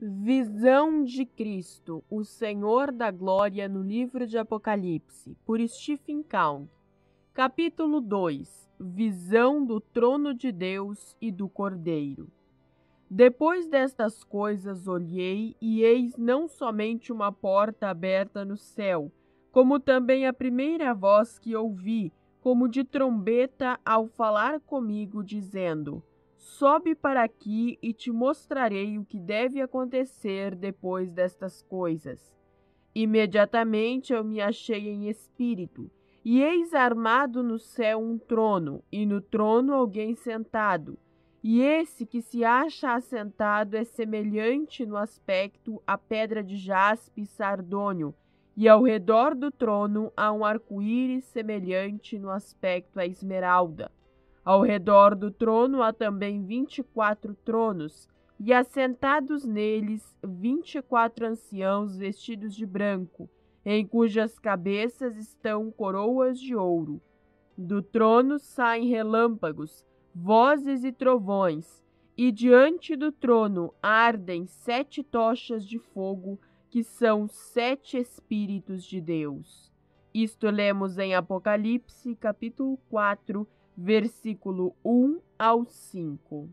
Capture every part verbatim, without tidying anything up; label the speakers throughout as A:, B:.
A: Visão de Cristo, o Senhor da Glória no livro de Apocalipse, por Stephen Kang. Capítulo dois. Visão do trono de Deus e do Cordeiro. Depois destas coisas olhei, e eis não somente uma porta aberta no céu, como também a primeira voz que ouvi, como de trombeta ao falar comigo, dizendo: Sobe para aqui e te mostrarei o que deve acontecer depois destas coisas. Imediatamente eu me achei em espírito, e eis armado no céu um trono, e no trono alguém sentado. E esse que se acha assentado é semelhante no aspecto à pedra de jaspe e sardônio, e ao redor do trono há um arco-íris semelhante no aspecto à esmeralda. Ao redor do trono há também vinte e quatro tronos, e assentados neles vinte e quatro anciãos vestidos de branco, em cujas cabeças estão coroas de ouro. Do trono saem relâmpagos, vozes e trovões, e diante do trono ardem sete tochas de fogo, que são sete Espíritos de Deus. Isto lemos em Apocalipse, capítulo quatro, versículo um ao cinco.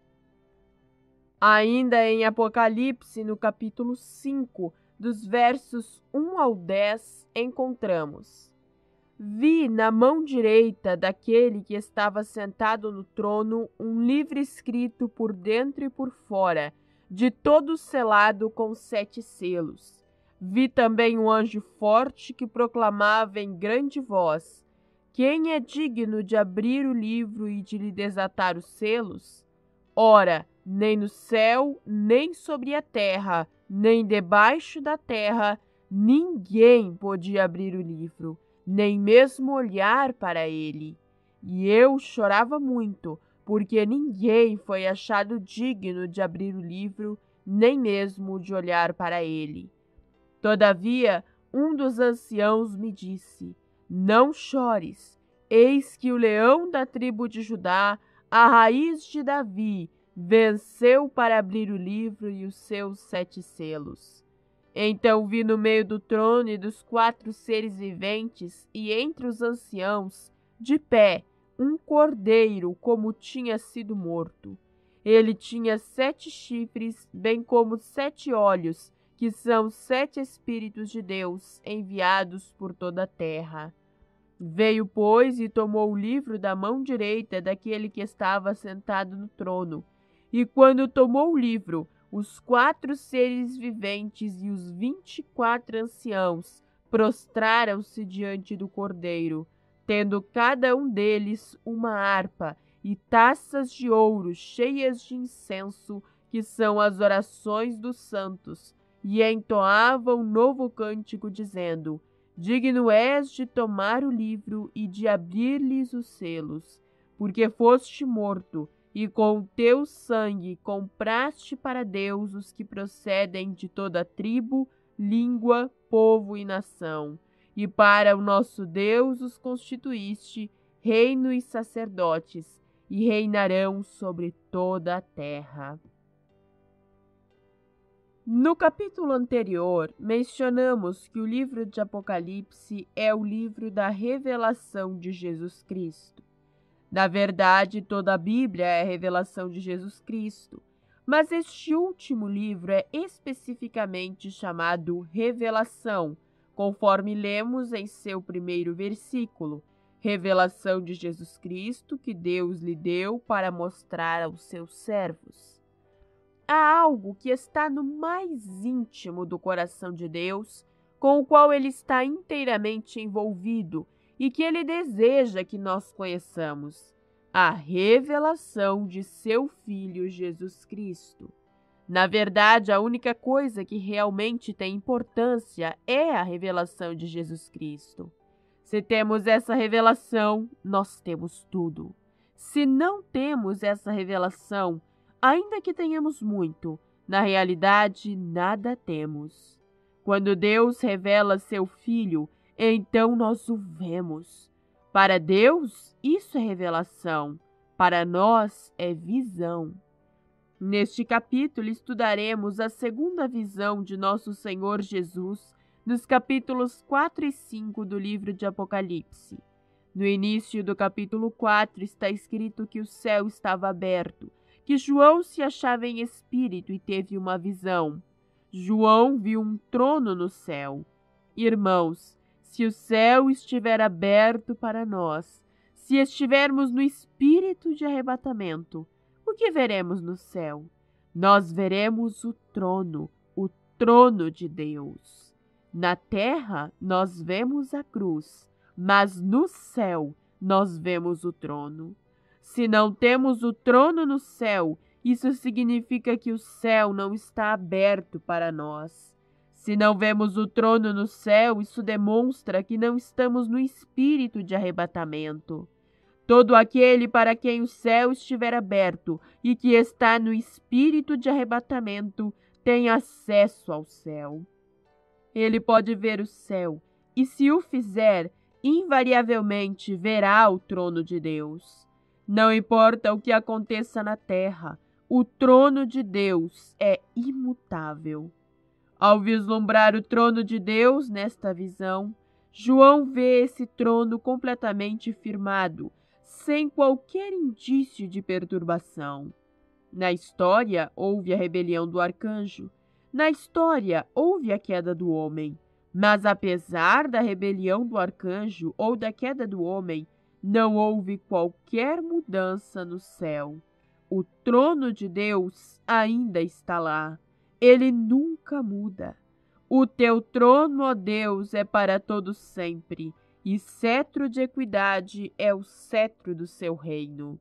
A: Ainda em Apocalipse, no capítulo cinco, dos versos um ao dez, encontramos: Vi na mão direita daquele que estava sentado no trono um livro escrito por dentro e por fora, de todo selado com sete selos. Vi também um anjo forte que proclamava em grande voz: Quem é digno de abrir o livro e de lhe desatar os selos? Ora, nem no céu, nem sobre a terra, nem debaixo da terra, ninguém podia abrir o livro, nem mesmo olhar para ele. E eu chorava muito, porque ninguém foi achado digno de abrir o livro, nem mesmo de olhar para ele. Todavia, um dos anciãos me disse: Não chores, eis que o leão da tribo de Judá, a raiz de Davi, venceu para abrir o livro e os seus sete selos. Então vi no meio do trono e dos quatro seres viventes, e entre os anciãos, de pé, um cordeiro, como tinha sido morto. Ele tinha sete chifres, bem como sete olhos, que são sete Espíritos de Deus, enviados por toda a terra. Veio, pois, e tomou o livro da mão direita daquele que estava sentado no trono. E quando tomou o livro, os quatro seres viventes e os vinte e quatro anciãos prostraram-se diante do Cordeiro, tendo cada um deles uma harpa e taças de ouro cheias de incenso, que são as orações dos santos, e entoavam um novo cântico, dizendo: Digno és de tomar o livro e de abrir-lhes os selos, porque foste morto, e com o teu sangue compraste para Deus os que procedem de toda tribo, língua, povo e nação, e para o nosso Deus os constituíste reino e sacerdotes, e reinarão sobre toda a terra. No capítulo anterior, mencionamos que o livro de Apocalipse é o livro da revelação de Jesus Cristo. Na verdade, toda a Bíblia é a revelação de Jesus Cristo, mas este último livro é especificamente chamado Revelação, conforme lemos em seu primeiro versículo, revelação de Jesus Cristo que Deus lhe deu para mostrar aos seus servos. Há algo que está no mais íntimo do coração de Deus, com o qual ele está inteiramente envolvido e que ele deseja que nós conheçamos: a revelação de seu Filho Jesus Cristo. Na verdade, a única coisa que realmente tem importância é a revelação de Jesus Cristo. Se temos essa revelação, nós temos tudo. Se não temos essa revelação, ainda que tenhamos muito, na realidade nada temos. Quando Deus revela seu Filho, então nós o vemos. Para Deus, isso é revelação. Para nós, é visão. Neste capítulo, estudaremos a segunda visão de nosso Senhor Jesus nos capítulos quatro e cinco do livro de Apocalipse. No início do capítulo quatro está escrito que o céu estava aberto, que João se achava em espírito e teve uma visão. João viu um trono no céu. Irmãos, se o céu estiver aberto para nós, se estivermos no espírito de arrebatamento, o que veremos no céu? Nós veremos o trono, o trono de Deus. Na terra, nós vemos a cruz, mas no céu, nós vemos o trono. Se não temos o trono no céu, isso significa que o céu não está aberto para nós. Se não vemos o trono no céu, isso demonstra que não estamos no espírito de arrebatamento. Todo aquele para quem o céu estiver aberto e que está no espírito de arrebatamento tem acesso ao céu. Ele pode ver o céu e, se o fizer, invariavelmente verá o trono de Deus. Não importa o que aconteça na terra, o trono de Deus é imutável. Ao vislumbrar o trono de Deus nesta visão, João vê esse trono completamente firmado, sem qualquer indício de perturbação. Na história, houve a rebelião do arcanjo. Na história, houve a queda do homem. Mas, apesar da rebelião do arcanjo ou da queda do homem, não houve qualquer mudança no céu. O trono de Deus ainda está lá. Ele nunca muda. O teu trono, ó Deus, é para todo sempre, e cetro de equidade é o cetro do seu reino.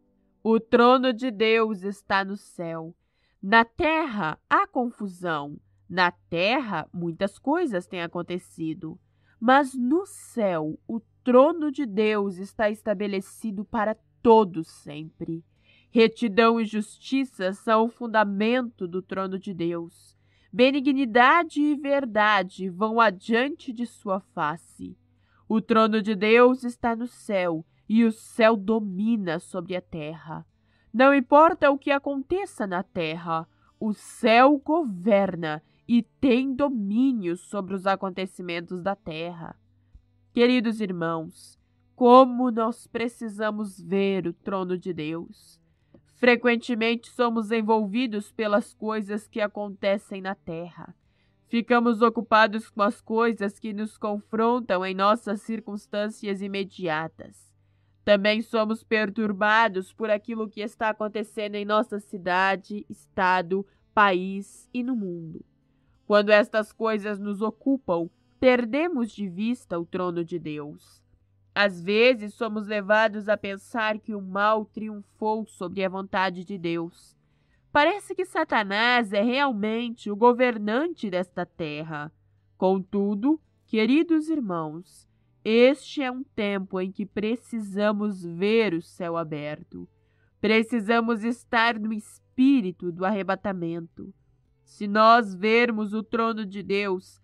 A: O trono de Deus está no céu. Na terra há confusão. Na terra muitas coisas têm acontecido. Mas no céu o trono de Deus está estabelecido para todo sempre. Retidão e justiça são o fundamento do trono de Deus. Benignidade e verdade vão adiante de sua face. O trono de Deus está no céu, e o céu domina sobre a terra. Não importa o que aconteça na terra, o céu governa e tem domínio sobre os acontecimentos da terra. Queridos irmãos, como nós precisamos ver o trono de Deus. Frequentemente somos envolvidos pelas coisas que acontecem na terra. Ficamos ocupados com as coisas que nos confrontam em nossas circunstâncias imediatas. Também somos perturbados por aquilo que está acontecendo em nossa cidade, estado, país e no mundo. Quando estas coisas nos ocupam, perdemos de vista o trono de Deus. Às vezes somos levados a pensar que o mal triunfou sobre a vontade de Deus. Parece que Satanás é realmente o governante desta terra. Contudo, queridos irmãos, este é um tempo em que precisamos ver o céu aberto. Precisamos estar no espírito do arrebatamento. Se nós vermos o trono de Deus,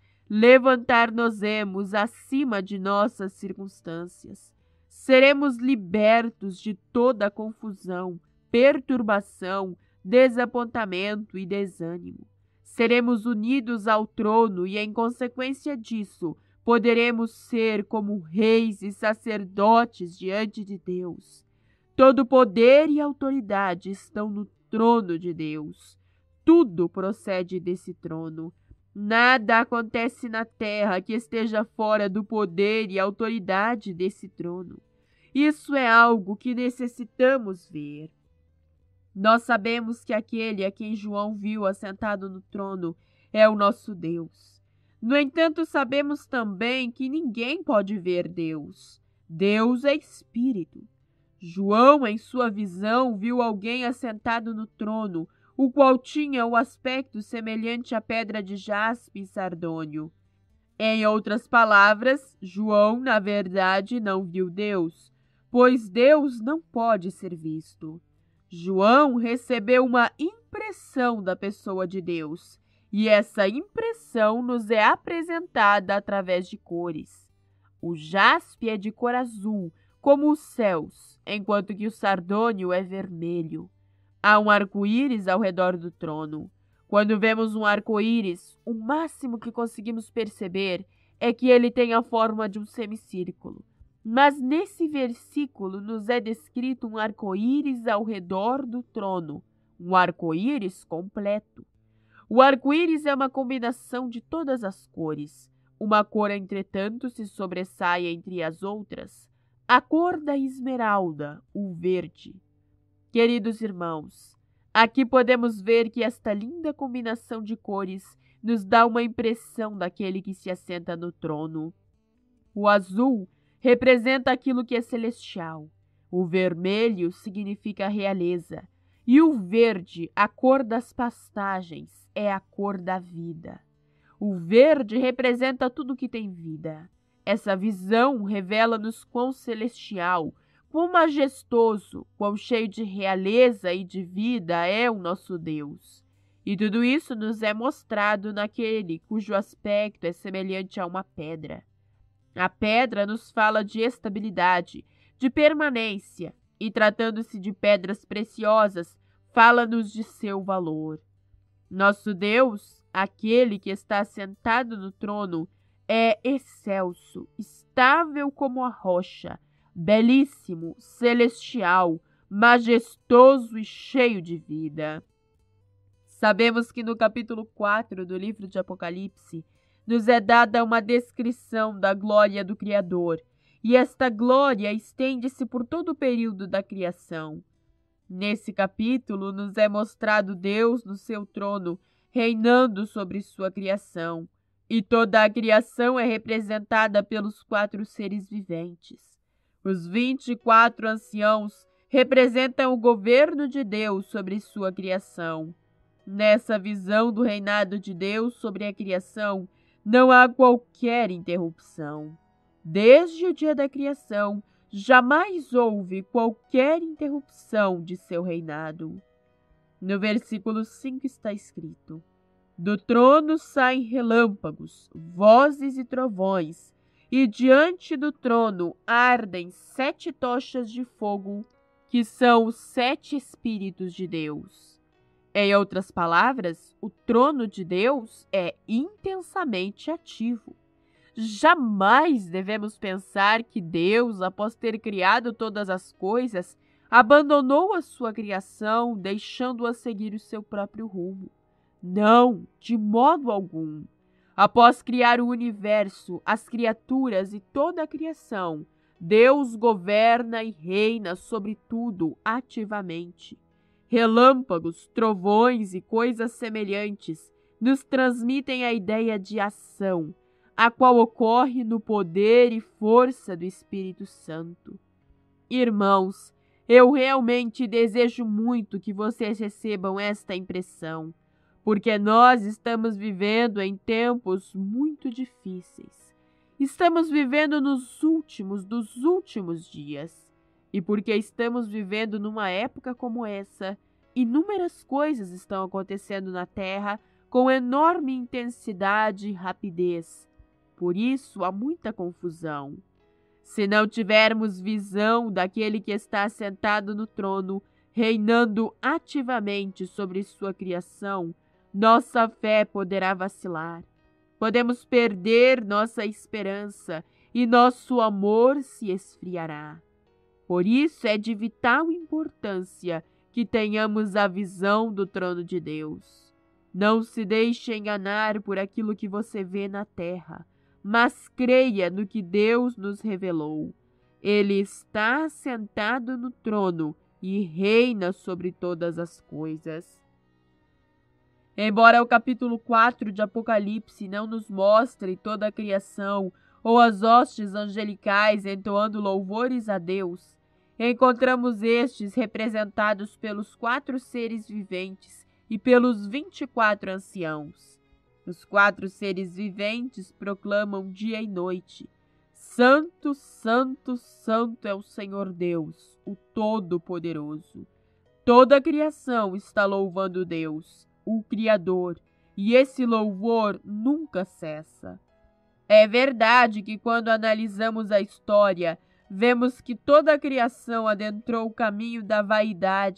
A: levantar-nos-emos acima de nossas circunstâncias. Seremos libertos de toda confusão, perturbação, desapontamento e desânimo. Seremos unidos ao trono e, em consequência disso, poderemos ser como reis e sacerdotes diante de Deus. Todo poder e autoridade estão no trono de Deus. Tudo procede desse trono. Nada acontece na terra que esteja fora do poder e autoridade desse trono. Isso é algo que necessitamos ver. Nós sabemos que aquele a quem João viu assentado no trono é o nosso Deus. No entanto, sabemos também que ninguém pode ver Deus. Deus é espírito. João, em sua visão, viu alguém assentado no trono, o qual tinha o aspecto semelhante à pedra de jaspe e sardônio. Em outras palavras, João, na verdade, não viu Deus, pois Deus não pode ser visto. João recebeu uma impressão da pessoa de Deus, e essa impressão nos é apresentada através de cores. O jaspe é de cor azul, como os céus, enquanto que o sardônio é vermelho. Há um arco-íris ao redor do trono. Quando vemos um arco-íris, o máximo que conseguimos perceber é que ele tem a forma de um semicírculo. Mas nesse versículo nos é descrito um arco-íris ao redor do trono, um arco-íris completo. O arco-íris é uma combinação de todas as cores. Uma cor, entretanto, se sobressai entre as outras, a cor da esmeralda, o verde. Queridos irmãos, aqui podemos ver que esta linda combinação de cores nos dá uma impressão daquele que se assenta no trono. O azul representa aquilo que é celestial, o vermelho significa realeza, e o verde, a cor das pastagens, é a cor da vida. O verde representa tudo que tem vida. Essa visão revela-nos quão celestial, quão majestoso, quão cheio de realeza e de vida é o nosso Deus. E tudo isso nos é mostrado naquele cujo aspecto é semelhante a uma pedra. A pedra nos fala de estabilidade, de permanência, e tratando-se de pedras preciosas, fala-nos de seu valor. Nosso Deus, aquele que está sentado no trono, é excelso, estável como a rocha, belíssimo, celestial, majestoso e cheio de vida. Sabemos que no capítulo quatro do livro de Apocalipse nos é dada uma descrição da glória do Criador, e esta glória estende-se por todo o período da criação. Nesse capítulo nos é mostrado Deus no seu trono, reinando sobre sua criação, e toda a criação é representada pelos quatro seres viventes. Os vinte e quatro anciãos representam o governo de Deus sobre sua criação. Nessa visão do reinado de Deus sobre a criação, não há qualquer interrupção. Desde o dia da criação, jamais houve qualquer interrupção de seu reinado. No versículo cinco está escrito: do trono saem relâmpagos, vozes e trovões, e diante do trono ardem sete tochas de fogo, que são os sete Espíritos de Deus. Em outras palavras, o trono de Deus é intensamente ativo. Jamais devemos pensar que Deus, após ter criado todas as coisas, abandonou a sua criação, deixando-a seguir o seu próprio rumo. Não, de modo algum. Após criar o universo, as criaturas e toda a criação, Deus governa e reina sobre tudo ativamente. Relâmpagos, trovões e coisas semelhantes nos transmitem a ideia de ação, a qual ocorre no poder e força do Espírito Santo. Irmãos, eu realmente desejo muito que vocês recebam esta impressão, porque nós estamos vivendo em tempos muito difíceis. Estamos vivendo nos últimos dos últimos dias. E porque estamos vivendo numa época como essa, inúmeras coisas estão acontecendo na Terra com enorme intensidade e rapidez. Por isso há muita confusão. Se não tivermos visão daquele que está sentado no trono, reinando ativamente sobre sua criação, nossa fé poderá vacilar. Podemos perder nossa esperança e nosso amor se esfriará. Por isso é de vital importância que tenhamos a visão do trono de Deus. Não se deixe enganar por aquilo que você vê na terra, mas creia no que Deus nos revelou. Ele está sentado no trono e reina sobre todas as coisas. Embora o capítulo quatro de Apocalipse não nos mostre toda a criação ou as hostes angelicais entoando louvores a Deus, encontramos estes representados pelos quatro seres viventes e pelos vinte e quatro anciãos. Os quatro seres viventes proclamam dia e noite: Santo, Santo, Santo é o Senhor Deus, o Todo-Poderoso. Toda a criação está louvando Deus, o Criador, e esse louvor nunca cessa. É verdade que quando analisamos a história, vemos que toda a criação adentrou o caminho da vaidade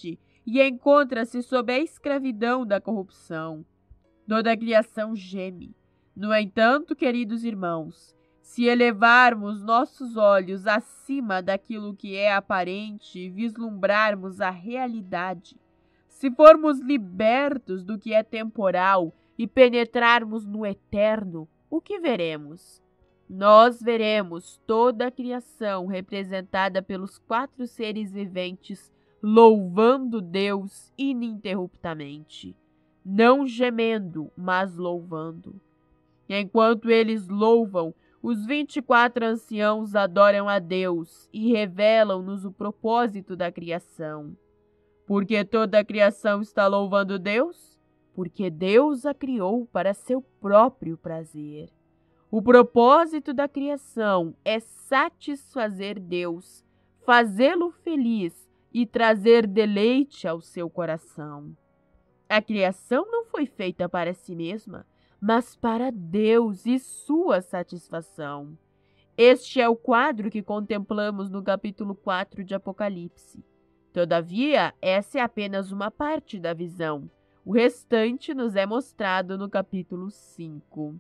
A: e encontra-se sob a escravidão da corrupção. Toda a criação geme. No entanto, queridos irmãos, se elevarmos nossos olhos acima daquilo que é aparente e vislumbrarmos a realidade, se formos libertos do que é temporal e penetrarmos no eterno, o que veremos? Nós veremos toda a criação representada pelos quatro seres viventes louvando Deus ininterruptamente, não gemendo, mas louvando. Enquanto eles louvam, os vinte e quatro anciãos adoram a Deus e revelam-nos o propósito da criação. Por que toda a criação está louvando Deus? Porque Deus a criou para seu próprio prazer. O propósito da criação é satisfazer Deus, fazê-lo feliz e trazer deleite ao seu coração. A criação não foi feita para si mesma, mas para Deus e sua satisfação. Este é o quadro que contemplamos no capítulo quatro de Apocalipse. Todavia, essa é apenas uma parte da visão. O restante nos é mostrado no capítulo cinco.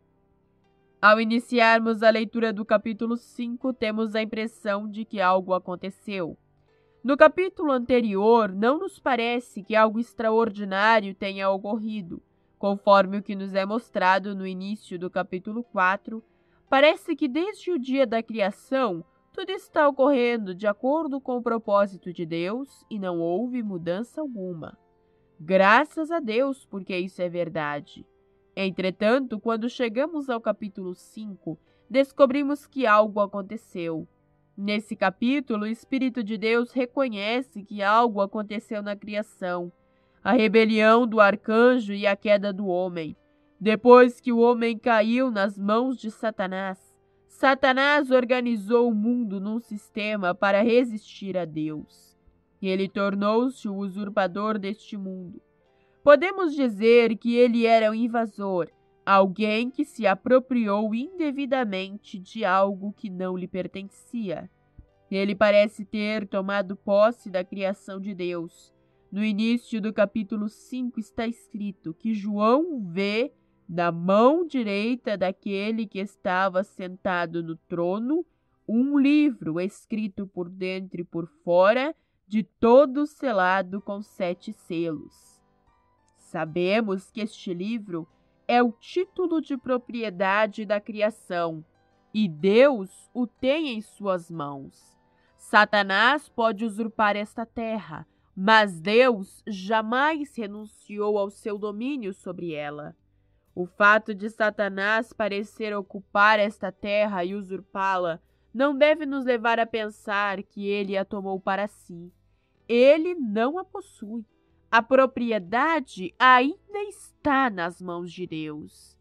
A: Ao iniciarmos a leitura do capítulo cinco, temos a impressão de que algo aconteceu. No capítulo anterior, não nos parece que algo extraordinário tenha ocorrido. Conforme o que nos é mostrado no início do capítulo quatro, parece que desde o dia da criação, tudo está ocorrendo de acordo com o propósito de Deus e não houve mudança alguma. Graças a Deus, porque isso é verdade. Entretanto, quando chegamos ao capítulo cinco, descobrimos que algo aconteceu. Nesse capítulo, o Espírito de Deus reconhece que algo aconteceu na criação, a rebelião do arcanjo e a queda do homem. Depois que o homem caiu nas mãos de Satanás, Satanás organizou o mundo num sistema para resistir a Deus. Ele tornou-se o usurpador deste mundo. Podemos dizer que ele era um invasor, alguém que se apropriou indevidamente de algo que não lhe pertencia. Ele parece ter tomado posse da criação de Deus. No início do capítulo cinco está escrito que João vê na mão direita daquele que estava sentado no trono um livro escrito por dentro e por fora, de todo selado com sete selos. Sabemos que este livro é o título de propriedade da criação, e Deus o tem em suas mãos. Satanás pode usurpar esta terra, mas Deus jamais renunciou ao seu domínio sobre ela. O fato de Satanás parecer ocupar esta terra e usurpá-la não deve nos levar a pensar que ele a tomou para si. Ele não a possui. A propriedade ainda está nas mãos de Deus.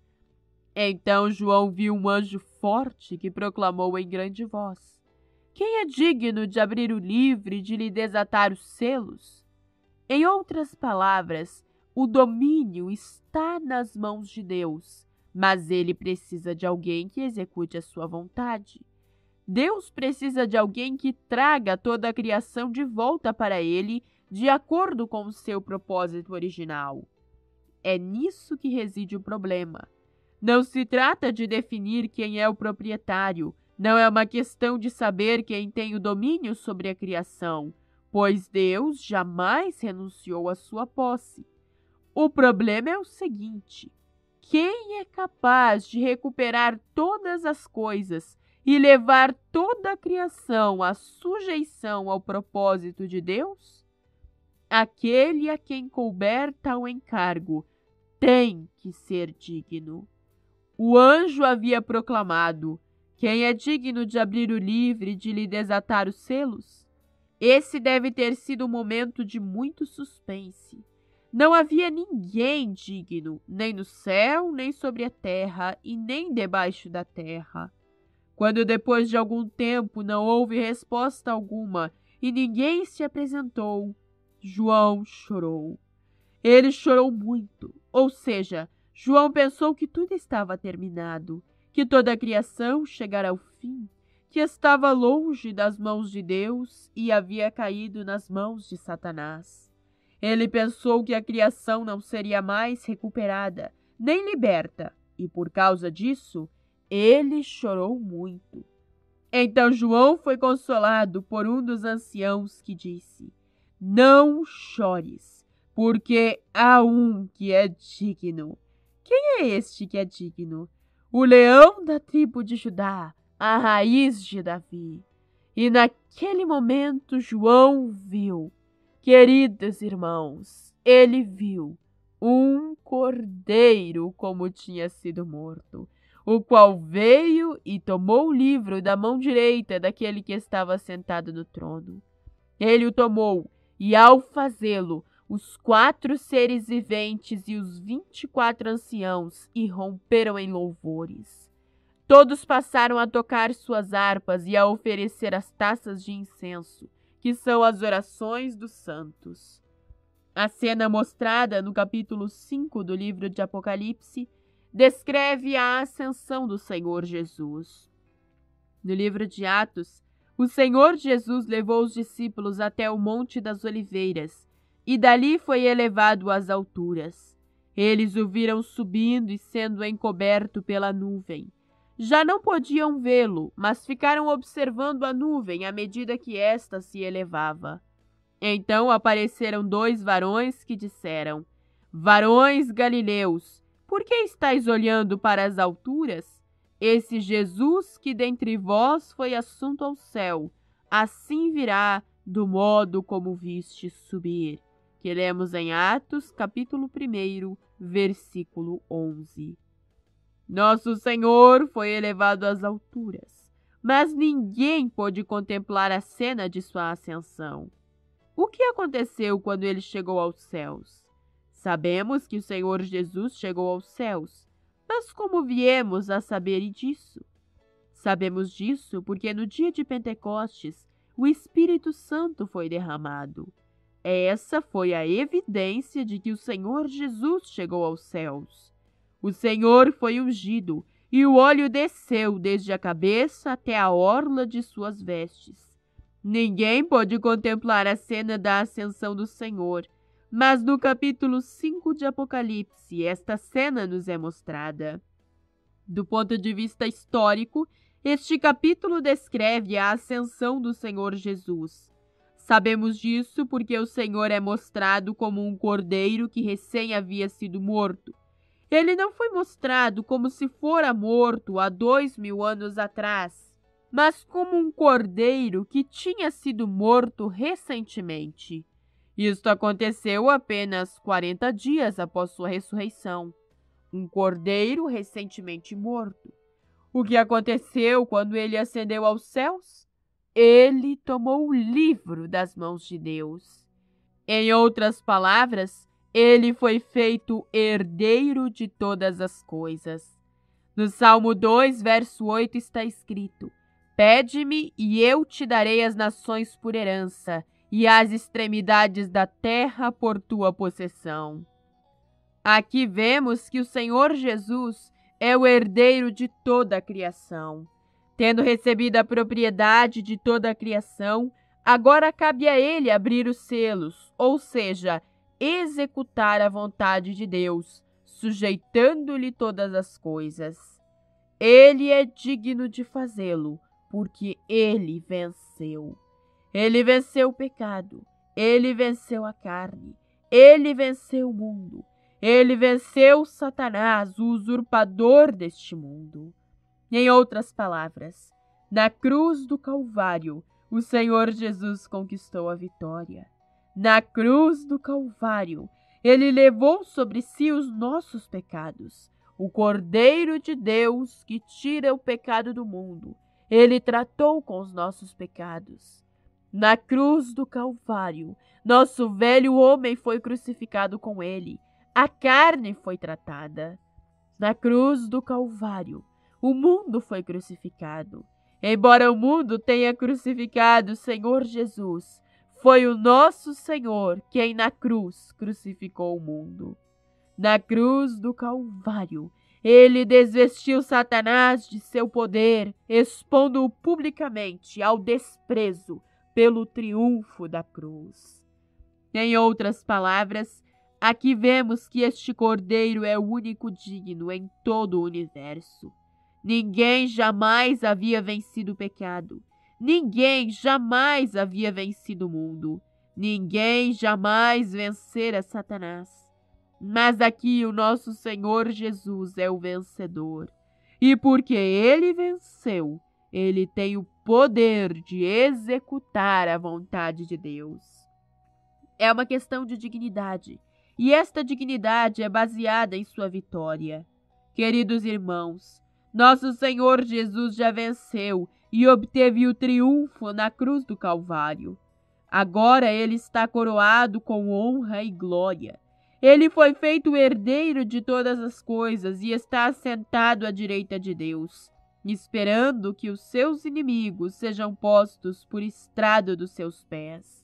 A: Então João viu um anjo forte que proclamou em grande voz: Quem é digno de abrir o livro e de lhe desatar os selos? Em outras palavras, o domínio está nas mãos de Deus, mas ele precisa de alguém que execute a sua vontade. Deus precisa de alguém que traga toda a criação de volta para ele, de acordo com o seu propósito original. É nisso que reside o problema. Não se trata de definir quem é o proprietário, não é uma questão de saber quem tem o domínio sobre a criação, pois Deus jamais renunciou à sua posse. O problema é o seguinte: quem é capaz de recuperar todas as coisas e levar toda a criação à sujeição ao propósito de Deus? Aquele a quem couber tal encargo tem que ser digno. O anjo havia proclamado: Quem é digno de abrir o livro e de lhe desatar os selos? Esse deve ter sido um momento de muito suspense. Não havia ninguém digno, nem no céu, nem sobre a terra, e nem debaixo da terra. Quando depois de algum tempo não houve resposta alguma e ninguém se apresentou, João chorou. Ele chorou muito, ou seja, João pensou que tudo estava terminado, que toda a criação chegara ao fim, que estava longe das mãos de Deus e havia caído nas mãos de Satanás. Ele pensou que a criação não seria mais recuperada, nem liberta, e por causa disso, ele chorou muito. Então João foi consolado por um dos anciãos que disse: Não chores, porque há um que é digno. Quem é este que é digno? O leão da tribo de Judá, a raiz de Davi. E naquele momento João viu, queridos irmãos, ele viu um cordeiro como tinha sido morto, o qual veio e tomou o livro da mão direita daquele que estava sentado no trono. Ele o tomou, e ao fazê-lo, os quatro seres viventes e os vinte e quatro anciãos irromperam em louvores. Todos passaram a tocar suas harpas e a oferecer as taças de incenso, que são as orações dos santos. A cena mostrada no capítulo cinco do livro de Apocalipse descreve a ascensão do Senhor Jesus. No livro de Atos, o Senhor Jesus levou os discípulos até o Monte das Oliveiras e dali foi elevado às alturas. Eles o viram subindo e sendo encoberto pela nuvem. Já não podiam vê-lo, mas ficaram observando a nuvem à medida que esta se elevava. Então apareceram dois varões que disseram: Varões galileus, por que estáis olhando para as alturas? Esse Jesus que dentre vós foi assunto ao céu, assim virá do modo como viste subir. Que lemos em Atos, capítulo um, versículo onze. Nosso Senhor foi elevado às alturas, mas ninguém pôde contemplar a cena de sua ascensão. O que aconteceu quando ele chegou aos céus? Sabemos que o Senhor Jesus chegou aos céus, mas como viemos a saber disso? Sabemos disso porque no dia de Pentecostes o Espírito Santo foi derramado. Essa foi a evidência de que o Senhor Jesus chegou aos céus. O Senhor foi ungido e o óleo desceu desde a cabeça até a orla de suas vestes. Ninguém pôde contemplar a cena da ascensão do Senhor, mas no capítulo cinco de Apocalipse esta cena nos é mostrada. Do ponto de vista histórico, este capítulo descreve a ascensão do Senhor Jesus. Sabemos disso porque o Senhor é mostrado como um cordeiro que recém havia sido morto. Ele não foi mostrado como se fora morto há dois mil anos atrás, mas como um cordeiro que tinha sido morto recentemente. Isto aconteceu apenas quarenta dias após sua ressurreição. Um cordeiro recentemente morto. O que aconteceu quando ele ascendeu aos céus? Ele tomou o livro das mãos de Deus. Em outras palavras, ele foi feito herdeiro de todas as coisas. No Salmo dois, verso oito está escrito: Pede-me e eu te darei as nações por herança e as extremidades da terra por tua possessão. Aqui vemos que o Senhor Jesus é o herdeiro de toda a criação. Tendo recebido a propriedade de toda a criação, agora cabe a ele abrir os selos, ou seja, executar a vontade de Deus, sujeitando-lhe todas as coisas. Ele é digno de fazê-lo, porque ele venceu. Ele venceu o pecado, ele venceu a carne, ele venceu o mundo, ele venceu Satanás, o usurpador deste mundo. Em outras palavras, na cruz do Calvário, o Senhor Jesus conquistou a vitória. Na cruz do Calvário, ele levou sobre si os nossos pecados. O Cordeiro de Deus que tira o pecado do mundo, ele tratou com os nossos pecados. Na cruz do Calvário, nosso velho homem foi crucificado com ele. A carne foi tratada. Na cruz do Calvário, o mundo foi crucificado. Embora o mundo tenha crucificado o Senhor Jesus, foi o nosso Senhor quem na cruz crucificou o mundo. Na cruz do Calvário, ele desvestiu Satanás de seu poder, expondo-o publicamente ao desprezo pelo triunfo da cruz. Em outras palavras, aqui vemos que este Cordeiro é o único digno em todo o universo. Ninguém jamais havia vencido o pecado. Ninguém jamais havia vencido o mundo. Ninguém jamais vencera Satanás. Mas aqui o nosso Senhor Jesus é o vencedor. E porque ele venceu, ele tem o poder de executar a vontade de Deus. É uma questão de dignidade, e esta dignidade é baseada em sua vitória. Queridos irmãos, nosso Senhor Jesus já venceu e obteve o triunfo na cruz do Calvário. Agora ele está coroado com honra e glória. Ele foi feito herdeiro de todas as coisas e está assentado à direita de Deus, esperando que os seus inimigos sejam postos por estrado dos seus pés.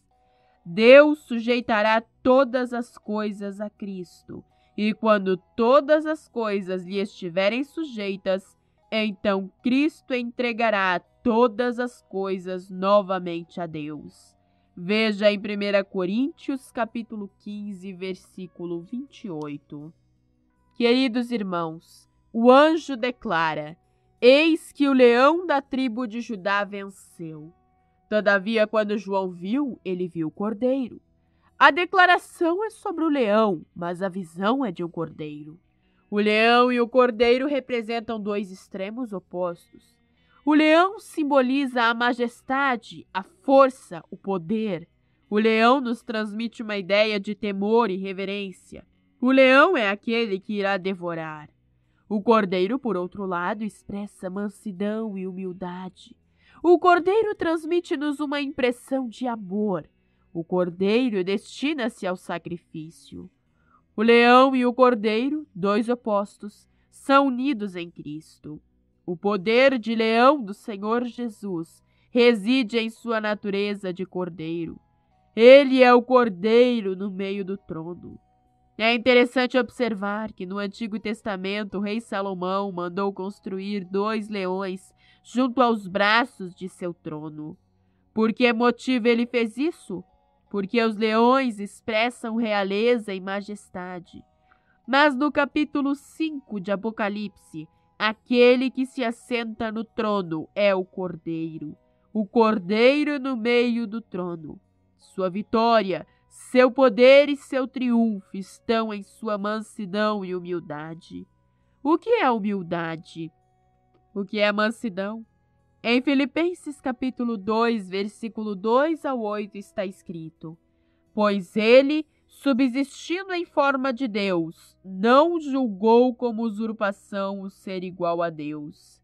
A: Deus sujeitará todas as coisas a Cristo, e quando todas as coisas lhe estiverem sujeitas, então Cristo entregará todas as coisas novamente a Deus. Veja em primeira Coríntios, capítulo quinze, versículo vinte e oito. Queridos irmãos, o anjo declara: eis que o leão da tribo de Judá venceu. Todavia, quando João viu, ele viu o cordeiro. A declaração é sobre o leão, mas a visão é de um cordeiro. O leão e o cordeiro representam dois extremos opostos. O leão simboliza a majestade, a força, o poder. O leão nos transmite uma ideia de temor e reverência. O leão é aquele que irá devorar. O cordeiro, por outro lado, expressa mansidão e humildade. O cordeiro transmite-nos uma impressão de amor. O cordeiro destina-se ao sacrifício. O leão e o cordeiro, dois opostos, são unidos em Cristo. O poder de leão do Senhor Jesus reside em sua natureza de cordeiro. Ele é o cordeiro no meio do trono. É interessante observar que no Antigo Testamento o rei Salomão mandou construir dois leões junto aos braços de seu trono. Por que motivo ele fez isso? Porque os leões expressam realeza e majestade. Mas no capítulo cinco de Apocalipse, aquele que se assenta no trono é o Cordeiro. O Cordeiro no meio do trono. Sua vitória, seu poder e seu triunfo estão em sua mansidão e humildade. O que é humildade? O que é mansidão? Em Filipenses capítulo dois, versículo dois ao oito está escrito: pois ele, subsistindo em forma de Deus, não julgou como usurpação o ser igual a Deus.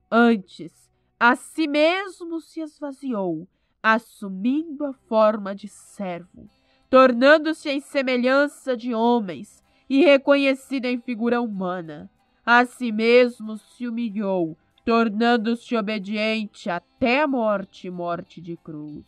A: Antes, a si mesmo se esvaziou, assumindo a forma de servo, tornando-se em semelhança de homens e reconhecido em figura humana. A si mesmo se humilhou, tornando-se obediente até a morte, morte de cruz.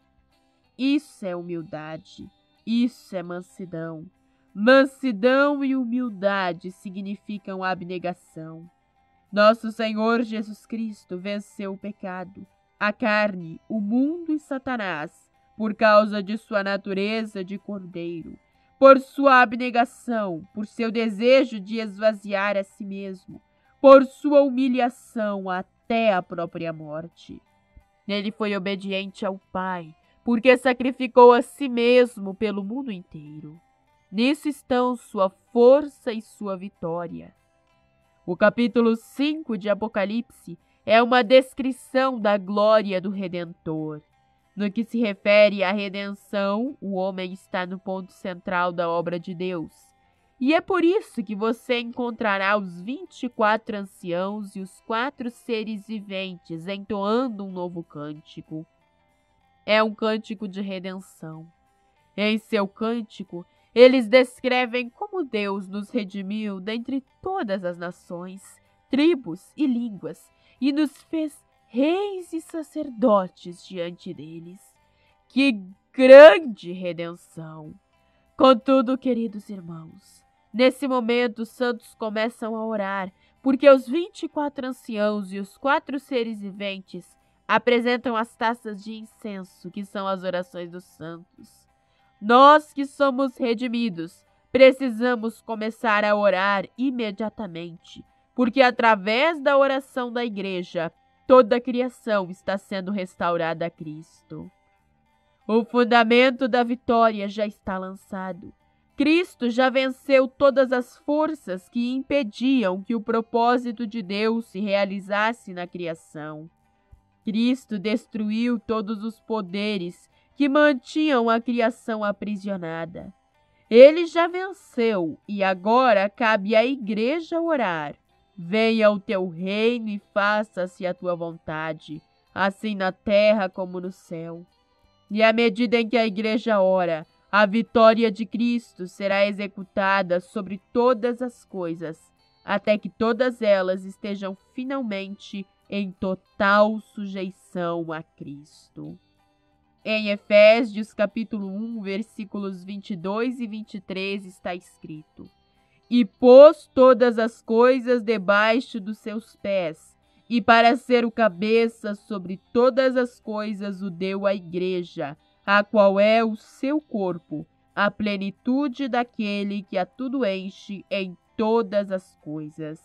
A: Isso é humildade, isso é mansidão. Mansidão e humildade significam abnegação. Nosso Senhor Jesus Cristo venceu o pecado, a carne, o mundo e Satanás, por causa de sua natureza de cordeiro, por sua abnegação, por seu desejo de esvaziar a si mesmo, por sua humilhação até a própria morte. Ele foi obediente ao Pai, porque sacrificou a si mesmo pelo mundo inteiro. Nisso estão sua força e sua vitória. O capítulo cinco de Apocalipse é uma descrição da glória do Redentor. No que se refere à redenção, o homem está no ponto central da obra de Deus. E é por isso que você encontrará os vinte e quatro anciãos e os quatro seres viventes entoando um novo cântico. É um cântico de redenção. Em seu cântico, eles descrevem como Deus nos redimiu dentre todas as nações, tribos e línguas, e nos fez reis e sacerdotes diante deles. Que grande redenção! Contudo, queridos irmãos, nesse momento os santos começam a orar, porque os vinte e quatro anciãos e os quatro seres viventes apresentam as taças de incenso, que são as orações dos santos. Nós que somos redimidos, precisamos começar a orar imediatamente, porque através da oração da igreja, toda a criação está sendo restaurada a Cristo. O fundamento da vitória já está lançado. Cristo já venceu todas as forças que impediam que o propósito de Deus se realizasse na criação. Cristo destruiu todos os poderes que mantinham a criação aprisionada. Ele já venceu e agora cabe à igreja orar. Venha o teu reino e faça-se a tua vontade, assim na terra como no céu. E à medida em que a igreja ora, a vitória de Cristo será executada sobre todas as coisas, até que todas elas estejam finalmente em total sujeição a Cristo. Em Efésios capítulo um, versículos vinte e dois e vinte e três está escrito: E pôs todas as coisas debaixo dos seus pés, e para ser o cabeça sobre todas as coisas o deu à igreja, a qual é o seu corpo, a plenitude daquele que a tudo enche em todas as coisas.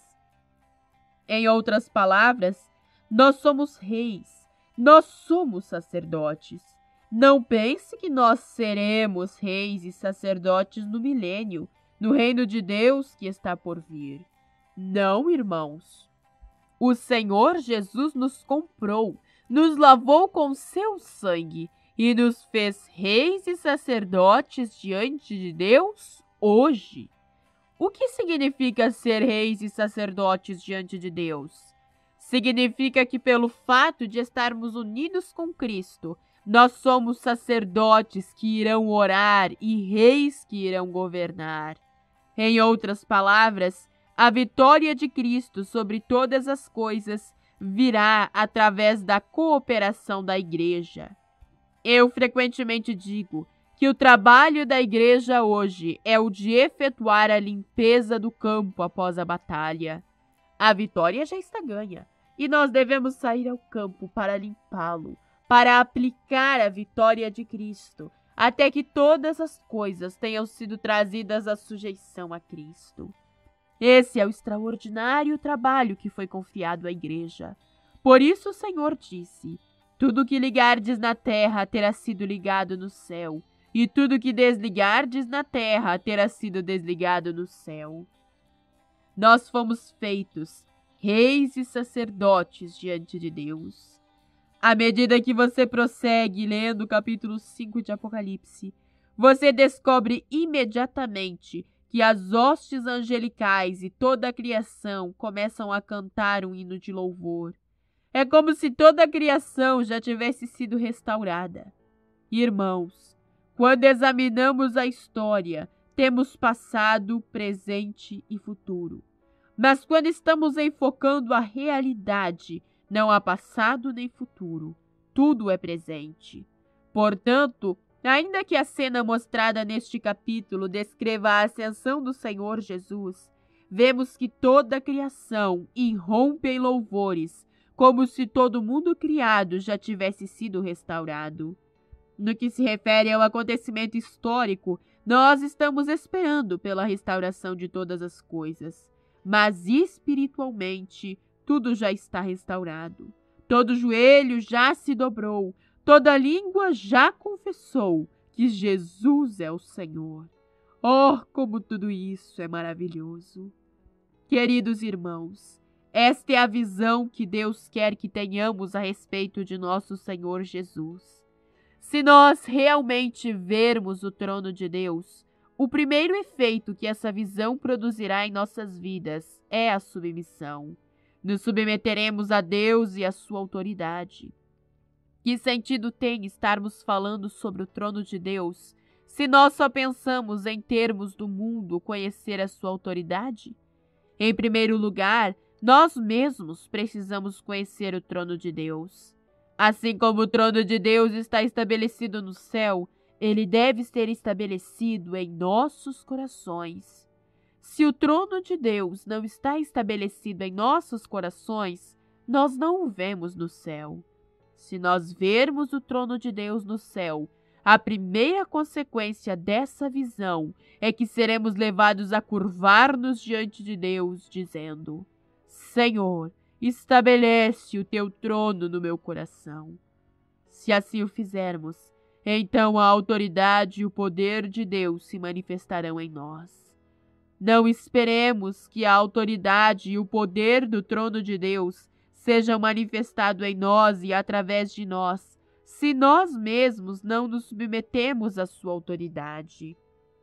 A: Em outras palavras, nós somos reis, nós somos sacerdotes. Não pense que nós seremos reis e sacerdotes no milênio, no reino de Deus que está por vir. Não, irmãos. O Senhor Jesus nos comprou, nos lavou com seu sangue e nos fez reis e sacerdotes diante de Deus hoje. O que significa ser reis e sacerdotes diante de Deus? Significa que pelo fato de estarmos unidos com Cristo, nós somos sacerdotes que irão orar e reis que irão governar. Em outras palavras, a vitória de Cristo sobre todas as coisas virá através da cooperação da igreja. Eu frequentemente digo que o trabalho da igreja hoje é o de efetuar a limpeza do campo após a batalha. A vitória já está ganha e nós devemos sair ao campo para limpá-lo, para aplicar a vitória de Cristo, até que todas as coisas tenham sido trazidas à sujeição a Cristo. Esse é o extraordinário trabalho que foi confiado à igreja. Por isso o Senhor disse: tudo que ligardes na terra terá sido ligado no céu, e tudo que desligardes na terra terá sido desligado no céu. Nós fomos feitos reis e sacerdotes diante de Deus. À medida que você prossegue lendo o capítulo cinco de Apocalipse, você descobre imediatamente que as hostes angelicais e toda a criação começam a cantar um hino de louvor. É como se toda a criação já tivesse sido restaurada. Irmãos, quando examinamos a história, temos passado, presente e futuro. Mas quando estamos enfocando a realidade, não há passado nem futuro. Tudo é presente. Portanto, ainda que a cena mostrada neste capítulo descreva a ascensão do Senhor Jesus, vemos que toda a criação irrompe em louvores, como se todo mundo criado já tivesse sido restaurado. No que se refere ao acontecimento histórico, nós estamos esperando pela restauração de todas as coisas, mas espiritualmente tudo já está restaurado. Todo joelho já se dobrou, toda língua já confessou que Jesus é o Senhor. Oh, como tudo isso é maravilhoso! Queridos irmãos, esta é a visão que Deus quer que tenhamos a respeito de nosso Senhor Jesus. Se nós realmente vermos o trono de Deus, o primeiro efeito que essa visão produzirá em nossas vidas é a submissão. Nos submeteremos a Deus e à sua autoridade. Que sentido tem estarmos falando sobre o trono de Deus se nós só pensamos em termos do mundo conhecer a sua autoridade? Em primeiro lugar, nós mesmos precisamos conhecer o trono de Deus. Assim como o trono de Deus está estabelecido no céu, ele deve ser estabelecido em nossos corações. Se o trono de Deus não está estabelecido em nossos corações, nós não o vemos no céu. Se nós vermos o trono de Deus no céu, A primeira consequência dessa visão é que seremos levados a curvar-nos diante de Deus, dizendo: Senhor, estabelece o teu trono no meu coração. Se assim o fizermos, então a autoridade e o poder de Deus se manifestarão em nós. Não esperemos que a autoridade e o poder do trono de Deus sejam manifestados em nós e através de nós, se nós mesmos não nos submetemos à sua autoridade.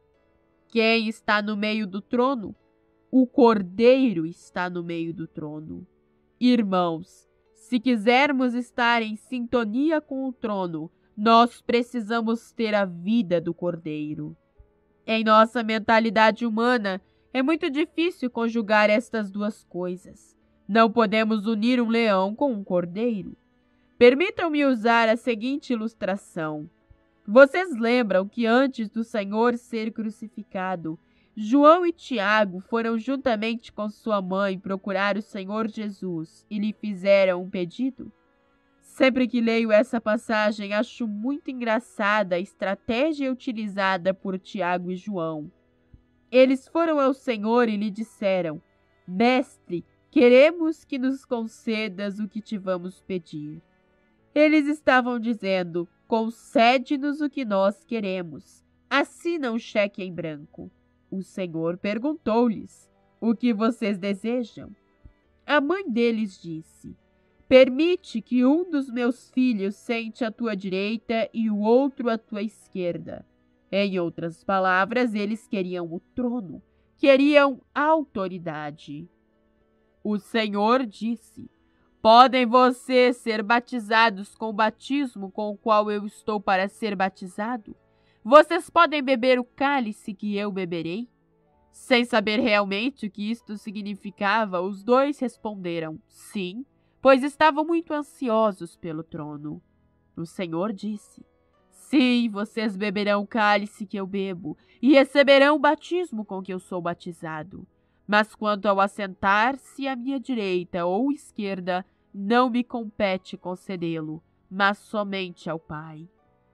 A: Quem está no meio do trono? O Cordeiro está no meio do trono. Irmãos, se quisermos estar em sintonia com o trono, nós precisamos ter a vida do Cordeiro. Em nossa mentalidade humana, é muito difícil conjugar estas duas coisas. Não podemos unir um leão com um cordeiro. Permitam-me usar a seguinte ilustração. Vocês lembram que antes do Senhor ser crucificado, João e Tiago foram juntamente com sua mãe procurar o Senhor Jesus e lhe fizeram um pedido? Sempre que leio essa passagem, acho muito engraçada a estratégia utilizada por Tiago e João. Eles foram ao Senhor e lhe disseram: Mestre, queremos que nos concedas o que te vamos pedir. Eles estavam dizendo: concede-nos o que nós queremos. Assina um cheque em branco. O Senhor perguntou-lhes: o que vocês desejam? A mãe deles disse: permite que um dos meus filhos sente à tua direita e o outro à tua esquerda. Em outras palavras, eles queriam o trono, queriam autoridade. O Senhor disse: podem vocês ser batizados com o batismo com o qual eu estou para ser batizado? Vocês podem beber o cálice que eu beberei? Sem saber realmente o que isto significava, os dois responderam sim, pois estavam muito ansiosos pelo trono. O Senhor disse: sim, vocês beberão o cálice que eu bebo e receberão o batismo com que eu sou batizado. Mas quanto ao assentar-se à minha direita ou esquerda, não me compete concedê-lo, mas somente ao Pai.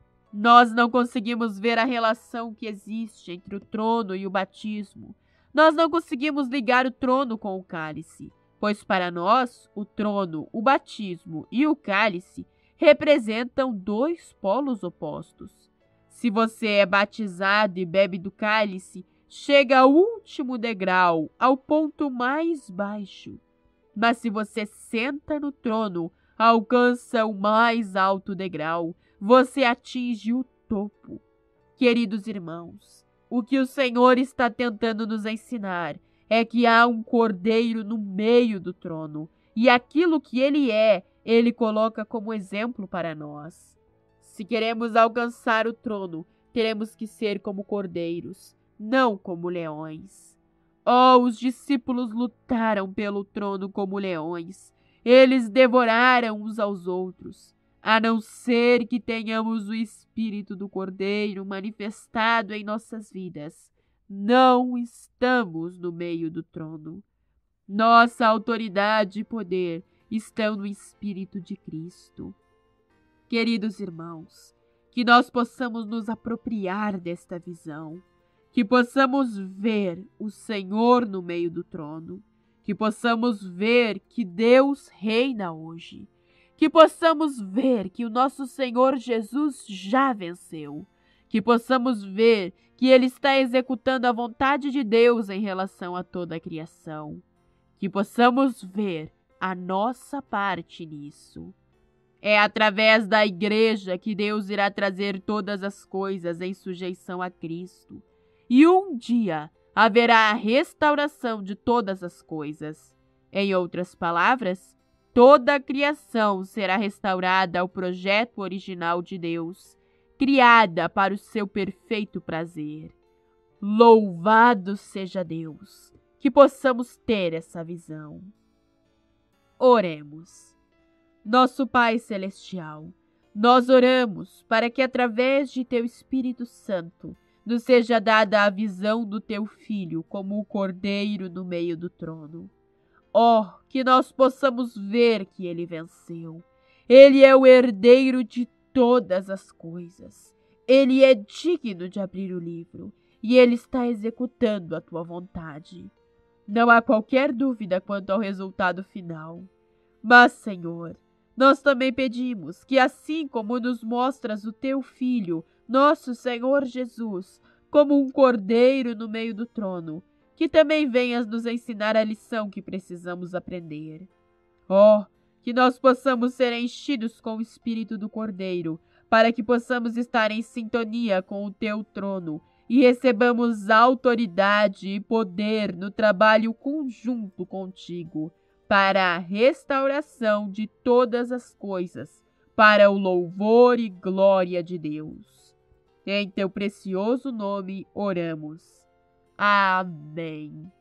A: Nós não conseguimos ver a relação que existe entre o trono e o batismo. Nós não conseguimos ligar o trono com o cálice, pois para nós, o trono, o batismo e o cálice representam dois polos opostos. Se você é batizado e bebe do cálice, chega ao último degrau, ao ponto mais baixo. Mas se você senta no trono, alcança o mais alto degrau, você atinge o topo. Queridos irmãos, o que o Senhor está tentando nos ensinar é que há um cordeiro no meio do trono, e aquilo que ele é, ele coloca como exemplo para nós. Se queremos alcançar o trono, teremos que ser como cordeiros, não como leões. Oh, os discípulos lutaram pelo trono como leões. Eles devoraram uns aos outros. A não ser que tenhamos o Espírito do Cordeiro manifestado em nossas vidas, não estamos no meio do trono. Nossa autoridade e poder estão no Espírito de Cristo. Queridos irmãos, que nós possamos nos apropriar desta visão, que possamos ver o Senhor no meio do trono, que possamos ver que Deus reina hoje, que possamos ver que o nosso Senhor Jesus já venceu, que possamos ver que Ele está executando a vontade de Deus em relação a toda a criação, que possamos ver a nossa parte nisso. É através da igreja que Deus irá trazer todas as coisas em sujeição a Cristo. E um dia haverá a restauração de todas as coisas. Em outras palavras, toda a criação será restaurada ao projeto original de Deus, criada para o seu perfeito prazer. Louvado seja Deus, que possamos ter essa visão. Oremos. Nosso Pai Celestial, nós oramos para que através de Teu Espírito Santo nos seja dada a visão do Teu Filho como o Cordeiro no meio do trono. Oh, que nós possamos ver que Ele venceu. Ele é o herdeiro de todas as coisas. Ele é digno de abrir o livro, e ele está executando a tua vontade. Não há qualquer dúvida quanto ao resultado final. Mas, Senhor, nós também pedimos que, assim como nos mostras o teu Filho, nosso Senhor Jesus, como um cordeiro no meio do trono, que também venhas nos ensinar a lição que precisamos aprender. Oh, que nós possamos ser enchidos com o Espírito do Cordeiro, para que possamos estar em sintonia com o teu trono e recebamos autoridade e poder no trabalho conjunto contigo, para a restauração de todas as coisas, para o louvor e glória de Deus. Em teu precioso nome oramos. Amém.